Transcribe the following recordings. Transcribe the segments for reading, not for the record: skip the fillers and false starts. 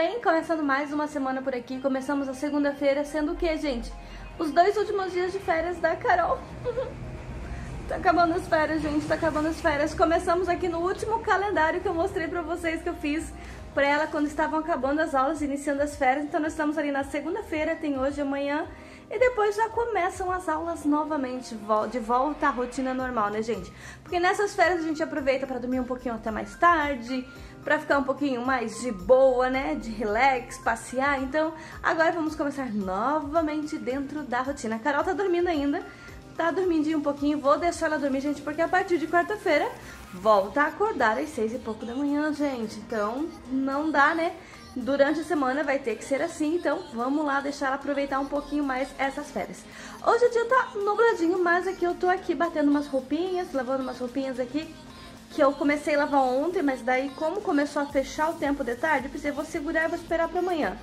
bem? Começando mais uma semana por aqui. Começamos a segunda-feira, sendo o que, gente? Os 2 últimos dias de férias da Carol. Tá acabando as férias, gente, tá acabando as férias. Começamos aqui no último calendário que eu mostrei pra vocês, que eu fiz pra ela quando estavam acabando as aulas, iniciando as férias. Então nós estamos ali na segunda-feira, tem hoje, amanhã, e depois já começam as aulas novamente, de volta à rotina normal, né, gente? Porque nessas férias a gente aproveita pra dormir um pouquinho até mais tarde, pra ficar um pouquinho mais de boa, né, de relax, passear. Então agora vamos começar novamente dentro da rotina. A Carol tá dormindo ainda, tá dormindinho um pouquinho, vou deixar ela dormir, gente, porque a partir de quarta-feira volta a acordar às 6 e pouco da manhã, gente. Então não dá, né? Durante a semana vai ter que ser assim, então vamos lá deixar ela aproveitar um pouquinho mais essas férias. Hoje o dia tá nubladinho, mas aqui eu tô aqui batendo umas roupinhas, lavando umas roupinhas aqui, que eu comecei a lavar ontem, mas daí como começou a fechar o tempo de tarde, eu pensei, vou segurar e vou esperar pra amanhã.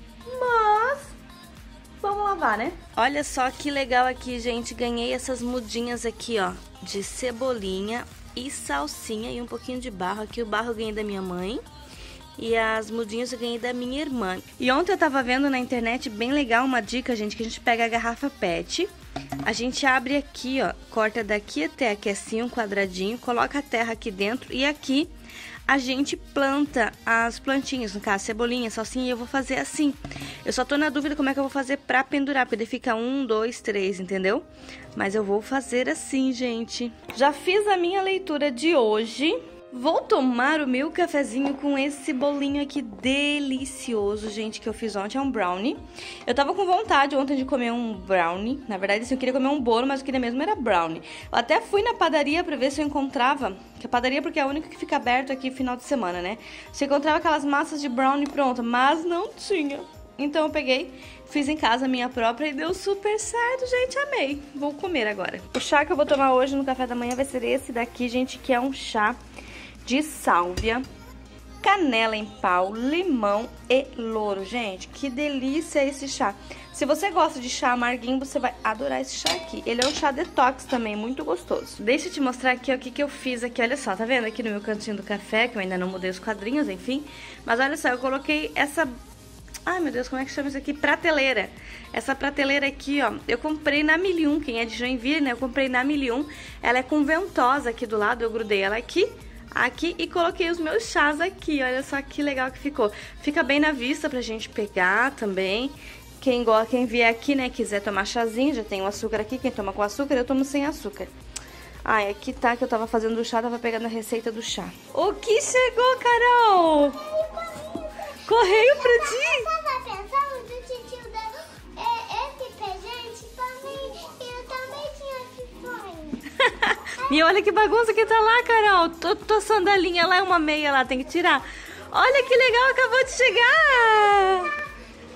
Mas vamos lavar, né? Olha só que legal aqui, gente, ganhei essas mudinhas aqui, ó, de cebolinha e salsinha e um pouquinho de barro. Aqui o barro eu ganhei da minha mãe. E as mudinhas eu ganhei da minha irmã. E ontem eu tava vendo na internet bem legal uma dica, gente, que a gente pega a garrafa PET, a gente abre aqui, ó, corta daqui até aqui assim um quadradinho, coloca a terra aqui dentro e aqui a gente planta as plantinhas, no caso cebolinha, salsinha, e eu vou fazer assim. Eu só tô na dúvida como é que eu vou fazer pra pendurar, porque fica 1, 2, 3, entendeu? Mas eu vou fazer assim, gente. Já fiz a minha leitura de hoje. Vou tomar o meu cafezinho com esse bolinho aqui delicioso, gente, que eu fiz ontem. É um brownie. Eu tava com vontade ontem de comer um brownie. Na verdade, assim, eu queria comer um bolo, mas eu queria mesmo era brownie. Eu até fui na padaria pra ver se eu encontrava, que a padaria porque é a única que fica aberta aqui final de semana, né? Se eu encontrava aquelas massas de brownie pronta, mas não tinha. Então eu peguei, fiz em casa a minha própria e deu super certo, gente, amei. Vou comer agora. O chá que eu vou tomar hoje no café da manhã vai ser esse daqui, gente, que é um chá de sálvia, canela em pau, limão e louro. Gente, que delícia esse chá. Se você gosta de chá amarguinho, você vai adorar esse chá aqui. Ele é um chá detox também, muito gostoso. Deixa eu te mostrar aqui ó, o que eu fiz aqui. Olha só, tá vendo aqui no meu cantinho do café, que eu ainda não mudei os quadrinhos, enfim. Mas olha só, eu coloquei essa... Ai, meu Deus, como é que chama isso aqui? Prateleira. Essa prateleira aqui, ó, eu comprei na Milium. Quem é de Joinville, né? Eu comprei na Milium. Ela é com ventosa aqui do lado, eu grudei ela aqui e coloquei os meus chás aqui. Olha só que legal que ficou. Fica bem na vista pra gente pegar também. Quem vier aqui, né, quiser tomar chazinho, já tem o açúcar aqui. Quem toma com açúcar, eu tomo sem açúcar. Ai, aqui tá que eu tava fazendo o chá, tava pegando a receita do chá. O que chegou, Carol? Correio pra ti? Eu tava pensando do titio dando esse presente pra mim e eu também tinha esse sonho. E olha que bagunça que tá lá, Carol. Tua sandalinha lá é uma meia lá, tem que tirar. Olha que legal, acabou de chegar.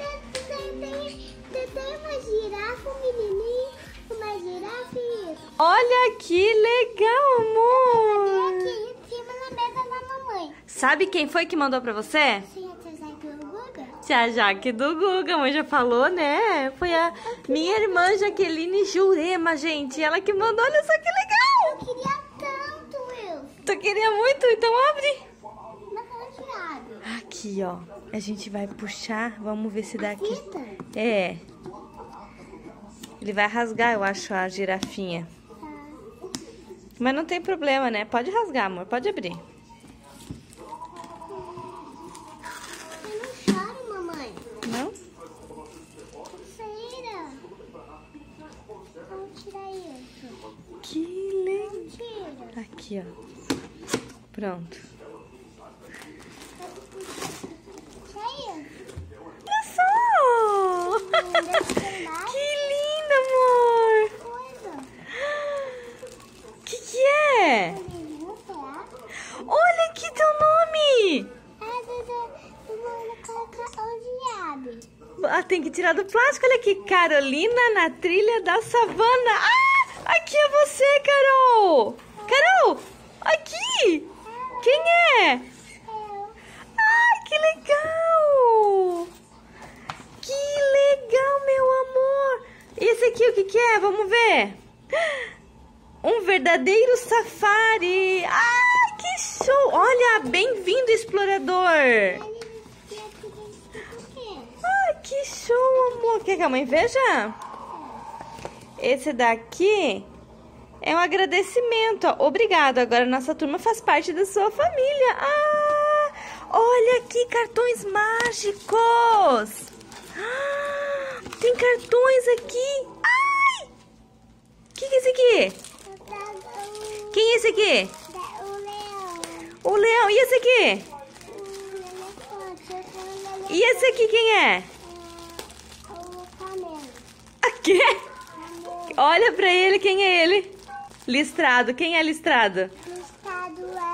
Tem uma girafa, um menininho, uma girafa e isso. Olha que legal, amor. Aqui em cima na mesa da mamãe. Sabe quem foi que mandou pra você? Sim, a tia Jaque do Guga. Tia Jaque do Guga, a mãe já falou, né? Foi a minha irmã Jaqueline Jurema, gente. Ela que mandou, olha só que legal. Eu queria tanto, Wilson. Tu queria muito? Então abre. Mas ela tirado. Aqui, ó. A gente vai puxar, vamos ver se dá aqui. Fita? É. Ele vai rasgar, eu acho, a girafinha. Mas não tem problema, né? Pode rasgar, amor. Pode abrir. Eu não choro, mamãe. Não? Feira. Vamos tirar isso. Que legal. Tira. Aqui, ó. Pronto. Tira. Olha só! Que lindo, amor! Coisa. Que é? Olha aqui teu nome! Ah, tem que tirar do plástico. Olha aqui, Carolina na trilha da savana. Ah, aqui é você, Carol. Carol, aqui. Quem é? Ah, que legal. Que legal, meu amor. E esse aqui o que que é? Vamos ver. Um verdadeiro safari. Ah, que show. Olha, bem-vindo, explorador. que show, amor. Quer que a mãe veja? Esse daqui é um agradecimento, ó. Obrigado, agora nossa turma faz parte da sua família. Ah, olha aqui, cartões mágicos. Ah, tem cartões aqui. Ai! O que é esse aqui? Quem é esse aqui? O leão. O leão. E esse aqui? E esse aqui quem é? O camelo. Aqui? Olha pra ele, quem é ele? Listrado. Quem é listrado? Listrado é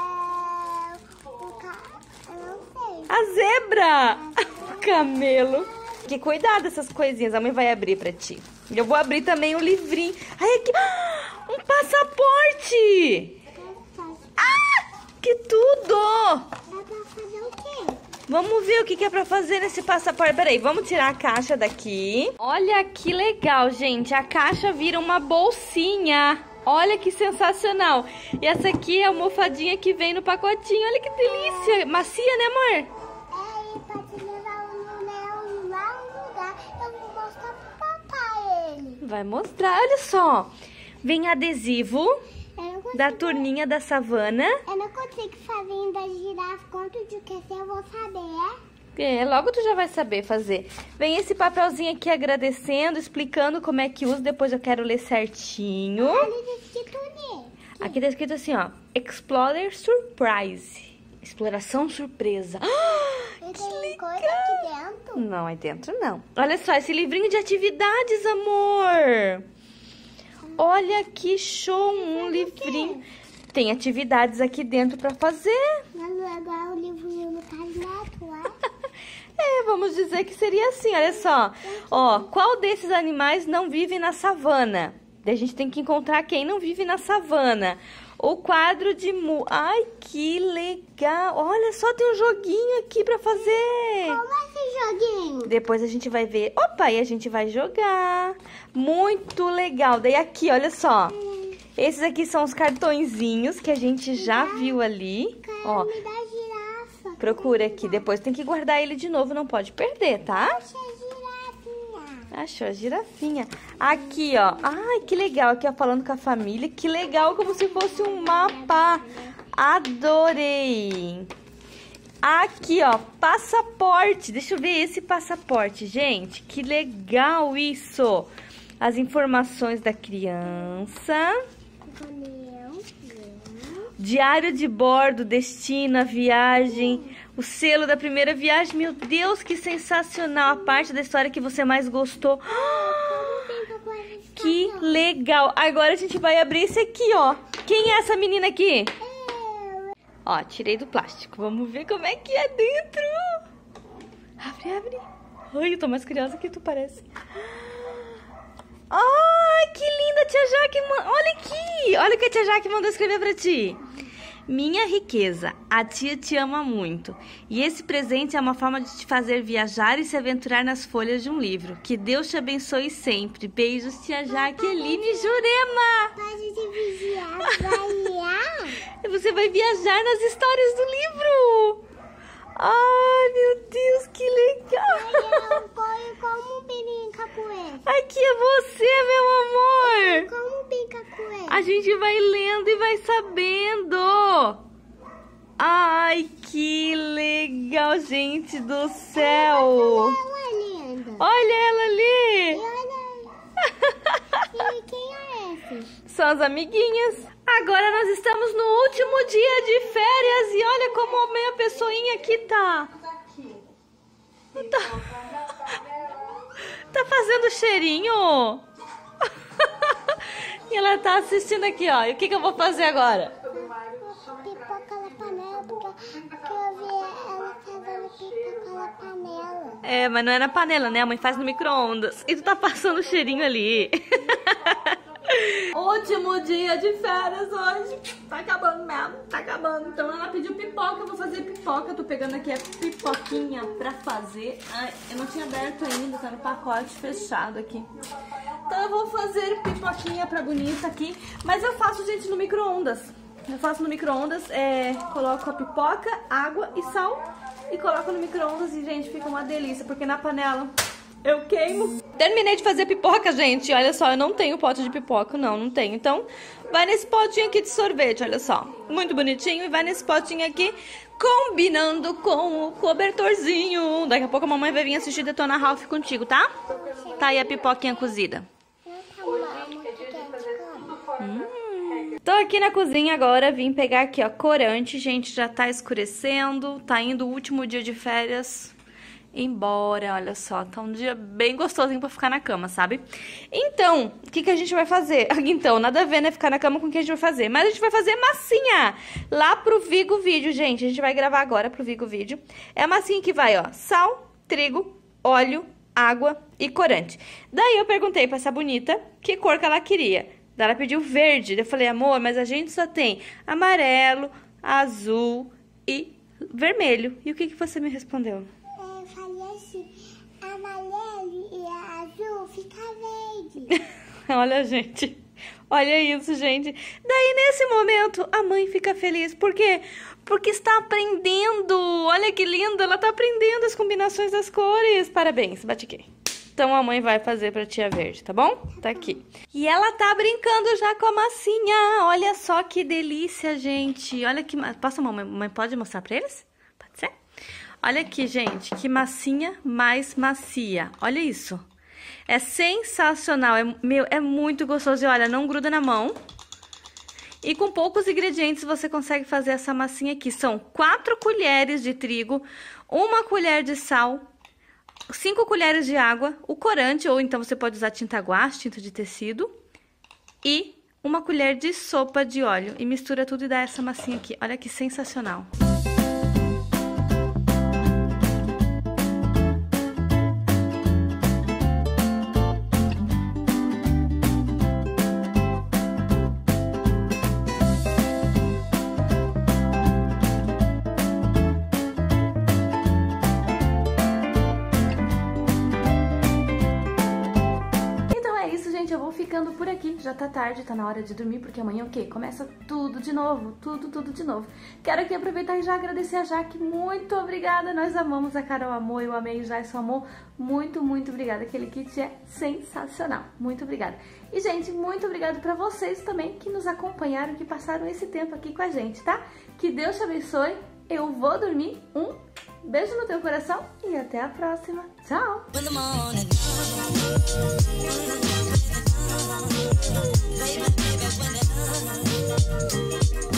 eu não sei. A zebra! O camelo. Que cuidado dessas coisinhas. A mãe vai abrir pra ti. Eu vou abrir também o livrinho. Ai, aqui. Um passaporte! Ah! Que tudo! Dá pra fazer o quê? Vamos ver o que é pra fazer nesse passaporte. Peraí, vamos tirar a caixa daqui. Olha que legal, gente. A caixa vira uma bolsinha. Olha que sensacional. E essa aqui é a almofadinha que vem no pacotinho. Olha que delícia. Macia, né, amor? É, e pra te levar o leão lá no lugar, eu vou mostrar pro papai ele. Vai mostrar, olha só. Vem adesivo Eu não consigo, da turninha da savana. eu não consigo fazer da girafa. Quanto de que eu vou saber, Logo tu já vai saber fazer. Vem esse papelzinho aqui agradecendo, explicando como é que usa. Depois eu quero ler certinho. Olha o escrito nele. Aqui tá escrito assim, ó. Explorer Surprise. Exploração surpresa. E tem coisa aqui dentro. Não, aí dentro não. Olha só, esse livrinho de atividades, amor. Olha que show, um livrinho. Tem atividades aqui dentro pra fazer. Mas agora o livrinho não tá direto lá. Vamos dizer que seria assim, olha só. Ó, qual desses animais não vive na savana? Daí a gente tem que encontrar quem não vive na savana. O quadro de Ai, que legal. Olha só, tem um joguinho aqui pra fazer. Como é esse joguinho? Depois a gente vai ver. Opa, e a gente vai jogar. Muito legal. Daí aqui, olha só. Esses aqui são os cartõezinhos que a gente já viu ali. Ó, Me dá girafa. procura aqui. Depois tem que guardar ele de novo, não pode perder, tá? Achei girafinha. Achou a girafinha. Aqui, ó. Ai, que legal. Aqui, ó, falando com a família. Que legal, como se fosse um mapa. Adorei. Aqui, ó, passaporte. Deixa eu ver esse passaporte, gente. Que legal isso. As informações da criança. Diário de bordo, destino, a viagem, o selo da primeira viagem. Meu Deus, que sensacional. A parte da história que você mais gostou. Que legal. Agora a gente vai abrir esse aqui, ó. Quem é essa menina aqui? Ó, tirei do plástico. Vamos ver como é que é dentro. Abre, abre. Ai, eu tô mais curiosa que tu parece. Ai, que linda, tia Jaque. Olha aqui. Olha o que a tia Jaque mandou escrever pra ti. Minha riqueza, a tia te ama muito. E esse presente é uma forma de te fazer viajar e se aventurar nas folhas de um livro. Que Deus te abençoe sempre. Beijos, tia Jaqueline Jurema. Pode te vigiar, vai. Você vai viajar nas histórias do livro. Ai, meu Deus, que legal. Como brinca com ele? Aqui é você, meu amor. Como brinca com ele? A gente vai lendo e vai sabendo. Ai, que legal, gente do céu. Ela é linda. Olha ela ali. E quem é esse? São as amiguinhas. Agora nós estamos no último dia de férias e olha como a minha pessoinha aqui tá. Tá fazendo cheirinho. E ela tá assistindo aqui, ó. E o que eu vou fazer agora? Pipoca na panela, porque eu vi ela fazendo pipoca na panela. É, mas não é na panela, né? A mãe faz no micro-ondas. E tu tá passando cheirinho ali. Último dia de férias hoje. Tá acabando mesmo, tá acabando. Então ela pediu pipoca, eu vou fazer pipoca. Tô pegando aqui a pipoquinha pra fazer. Ai, eu não tinha aberto ainda, tá no pacote fechado aqui. Então eu vou fazer pipoquinha pra bonita aqui. Mas eu faço, gente, no micro-ondas. Eu faço no micro-ondas, coloco a pipoca, água e sal. E coloco no micro-ondas e, gente, fica uma delícia. Porque na panela Eu queimo. Terminei de fazer pipoca, gente. Olha só, eu não tenho pote de pipoca. Não tenho. Então, vai nesse potinho aqui de sorvete, olha só. Muito bonitinho. E vai nesse potinho aqui, combinando com o cobertorzinho. Daqui a pouco a mamãe vai vir assistir Detona Ralph contigo, tá? Tá aí a pipoquinha cozida. Tô aqui na cozinha agora, vim pegar aqui, ó, corante. Gente, já tá escurecendo, tá indo o último dia de férias embora, olha só. Tá um dia bem gostosinho pra ficar na cama, sabe? Então, o que a gente vai fazer? Então, nada a ver, né, ficar na cama com o que a gente vai fazer. Mas a gente vai fazer massinha lá pro Vigo Vídeo, gente. A gente vai gravar agora pro Vigo Vídeo. É a massinha que vai, ó, sal, trigo, óleo, água e corante. Daí eu perguntei pra essa bonita que cor que ela queria. Daí ela pediu verde. Eu falei, amor, mas a gente só tem amarelo, azul e vermelho. E o que você me respondeu? Eu falei assim, amarelo e azul fica verde. Olha, gente. Olha isso, gente. Daí, nesse momento, a mãe fica feliz. Por quê? Porque está aprendendo. Olha que lindo. Ela está aprendendo as combinações das cores. Parabéns, batiquei. Então, a mãe vai fazer pra tia verde, tá bom? Tá aqui. E ela tá brincando já com a massinha. Olha só que delícia, gente. Olha que... Posso, mamãe? Pode mostrar pra eles? Pode ser? Olha aqui, gente. Que massinha mais macia. Olha isso. É sensacional. É muito gostoso. E olha, não gruda na mão. E com poucos ingredientes você consegue fazer essa massinha aqui. São 4 colheres de trigo, 1 colher de sal, 5 colheres de água, o corante, ou então você pode usar tinta guache, tinta de tecido, e 1 colher de sopa de óleo. E mistura tudo e dá essa massinha aqui. Olha que sensacional. Eu vou ficando por aqui, já tá tarde, tá na hora de dormir, porque amanhã o quê? Começa tudo de novo, tudo de novo. Quero aqui aproveitar e já agradecer a Jaque, muito obrigada, nós amamos, a Carol amou, eu amei, o Jason amou, muito obrigada, aquele kit é sensacional, muito obrigada. E gente, muito obrigada pra vocês também que nos acompanharam, que passaram esse tempo aqui com a gente, tá? Que Deus te abençoe, eu vou dormir, beijo no teu coração e até a próxima, tchau! Baby, when